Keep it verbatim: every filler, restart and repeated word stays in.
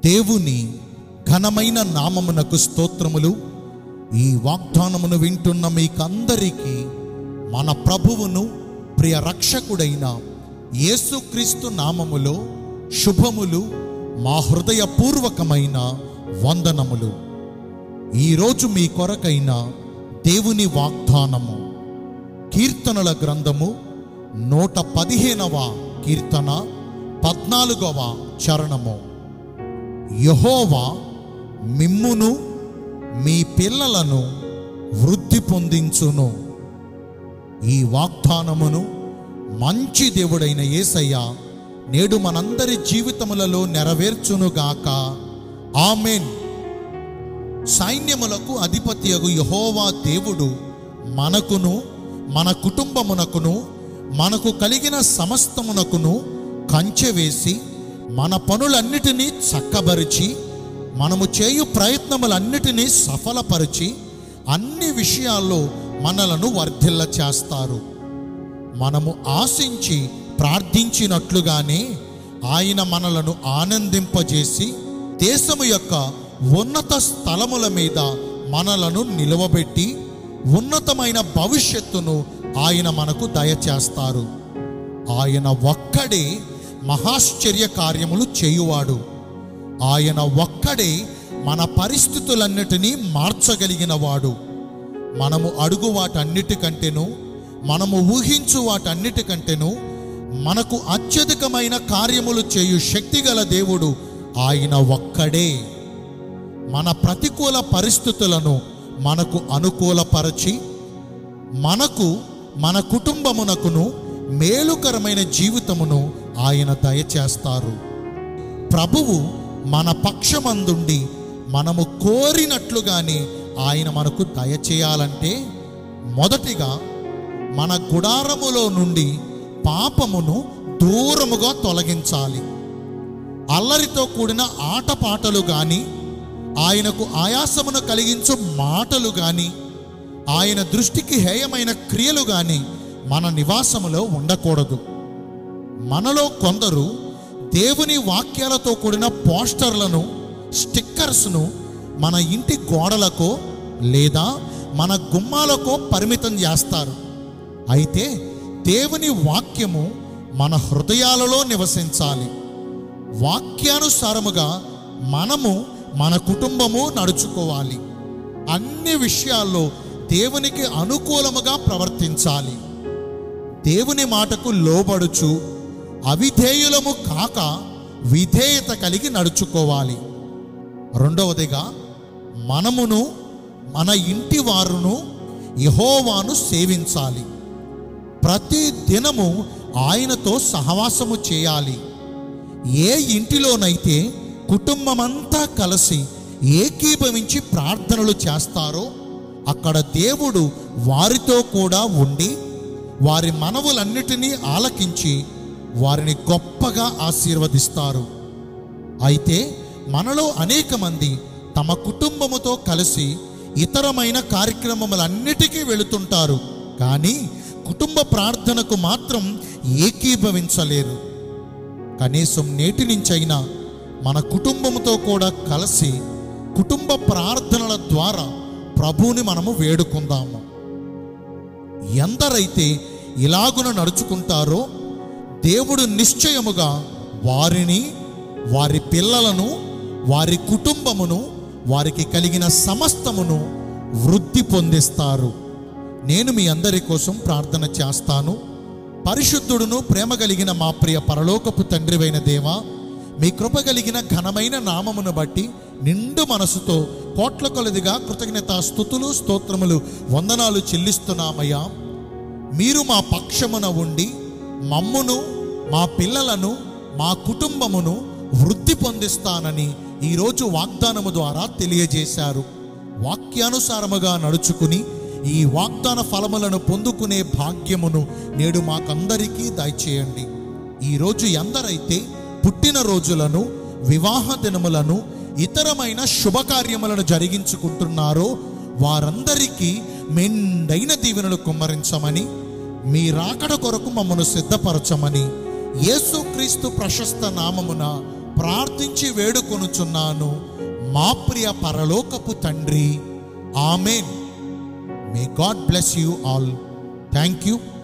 దేవుని ఘనమైన నామమునకు స్తోత్రములు. ఈ వాగ్దానమును వింటున్న మీకందరికీ మన ప్రభువును ప్రియ రక్షకుడైన యేసుక్రీస్తు నామములో శుభములు, మా హృదయపూర్వకమైన వందనములు. ఈరోజు మీ కొరకైన దేవుని వాగ్దానము కీర్తనల గ్రంథము నూట పదిహేనవ కీర్తన పద్నాలుగవ చరణము. యెహోవా మిమ్మును మీ పిల్లలను వృద్ధి పొందించును. ఈ వాగ్దానమును మంచి దేవుడైన యేసయ్య నేడు మనందరి జీవితములలో నెరవేర్చునుగాక. ఆమేన్. సైన్యములకు అధిపతియగు యెహోవా దేవుడు మనకును మన కుటుంబమునకును మనకు కలిగిన సమస్తమునకును కంచె వేసి మన పనులన్నిటినీ చక్కబరిచి మనము చేయు ప్రయత్నములన్నిటినీ సఫలపరిచి అన్ని విషయాల్లో మనలను వర్ధిల్ల చేస్తారు. మనము ఆశించి ప్రార్థించినట్లుగానే ఆయన మనలను ఆనందింపజేసి దేశము యొక్క ఉన్నత స్థలముల మీద మనలను నిలవబెట్టి ఉన్నతమైన భవిష్యత్తును ఆయన మనకు దయచేస్తారు. ఆయన ఒక్కడే మహాశ్చర్య కార్యములు చేయువాడు. ఆయన ఒక్కడే మన పరిస్థితులన్నిటినీ మార్చగలిగిన వాడు. మనము అడుగు వాటన్నిటికంటేను, మనము ఊహించు వాటన్నిటికంటేను మనకు అత్యధికమైన కార్యములు చేయు శక్తిగల దేవుడు ఆయన ఒక్కడే. మన ప్రతికూల పరిస్థితులను మనకు అనుకూలపరచి మనకు మన కుటుంబమునకును మేలుకరమైన జీవితమును ఆయన దయచేస్తారు. ప్రభువు మన పక్షమందుండి మనము కోరినట్లుగానే ఆయన మనకు దయచేయాలంటే మొదటిగా మన గుడారములో నుండి పాపమును దూరముగా తొలగించాలి. అల్లరితో కూడిన ఆటపాటలు కానీ, ఆయనకు ఆయాసమును కలిగించు మాటలు కానీ, ఆయన దృష్టికి హేయమైన క్రియలు కానీ మన నివాసములో ఉండకూడదు. మనలో కొందరు దేవుని వాక్యాలతో కూడిన పోస్టర్లను, స్టిక్కర్స్ను మన ఇంటి గోడలకో లేదా మన గుమ్మాలకో పరిమితం చేస్తారు. అయితే దేవుని వాక్యము మన హృదయాలలో నివసించాలి. వాక్యానుసారముగా మనము మన కుటుంబము నడుచుకోవాలి. అన్ని విషయాల్లో దేవునికి అనుకూలముగా ప్రవర్తించాలి. దేవుని మాటకు లోబడుచు అవిధేయులము కాక విధేయత కలిగి నడుచుకోవాలి. రెండవదిగా మనమును మన ఇంటి వారును యెహోవాను సేవించాలి. ప్రతి దినము ఆయనతో సహవాసము చేయాలి. ఏ ఇంటిలోనైతే కుటుంబమంతా కలిసి ఏకీభవించి ప్రార్థనలు చేస్తారో అక్కడ దేవుడు వారితో కూడా ఉండి వారి మనవులన్నిటినీ ఆలకించి వారిని గొప్పగా ఆశీర్వదిస్తారు. అయితే మనలో అనేక మంది తమ కుటుంబముతో కలిసి ఇతరమైన కార్యక్రమములన్నిటికీ వెళుతుంటారు, కానీ కుటుంబ ప్రార్థనకు మాత్రం ఏకీభవించలేరు. కనీసం నేటి నుంచైనా మన కుటుంబముతో కూడా కలిసి కుటుంబ ప్రార్థనల ద్వారా ప్రభువుని మనము వేడుకుందాము. ఎందరైతే ఇలాగున నడుచుకుంటారో దేవుడు నిశ్చయముగా వారిని, వారి పిల్లలను, వారి కుటుంబమును, వారికి కలిగిన సమస్తమును వృద్ధి పొందిస్తారు. నేను మీ అందరి కోసం ప్రార్థన చేస్తాను. పరిశుద్ధుడును ప్రేమ కలిగిన మా ప్రియ పరలోకపు తండ్రివైన దేవా, మీ కృప కలిగిన ఘనమైన నామమును బట్టి నిండు మనసుతో కోట్ల కొలదిగా కృతజ్ఞత స్తుతులు స్తోత్రములు వందనాలు చెల్లిస్తున్నామయ్యా. మీరు మా పక్షమున ఉండి మమ్మును, మా పిల్లలను, మా కుటుంబమును వృద్ధి పొందిస్తానని ఈరోజు వాగ్దానము ద్వారా తెలియజేశారు. వాక్యానుసారముగా నడుచుకుని ఈ వాగ్దాన ఫలములను పొందుకునే భాగ్యమును నేడు మాకందరికీ దయచేయండి. ఈరోజు ఎందరైతే పుట్టినరోజులను, వివాహ దినములను, ఇతరమైన శుభకార్యములను జరిగించుకుంటున్నారో వారందరికీ మెండైన దీవెనలు కుమ్మరించమని, మీ రాకడ కొరకు మమ్మను సిద్ధపరచమని యేసుక్రీస్తు ప్రశస్త నామమున ప్రార్థించి వేడుకొనుచున్నాను మా ప్రియ పరలోకపు తండ్రి. ఆమేన్. May God bless you all. Thank you.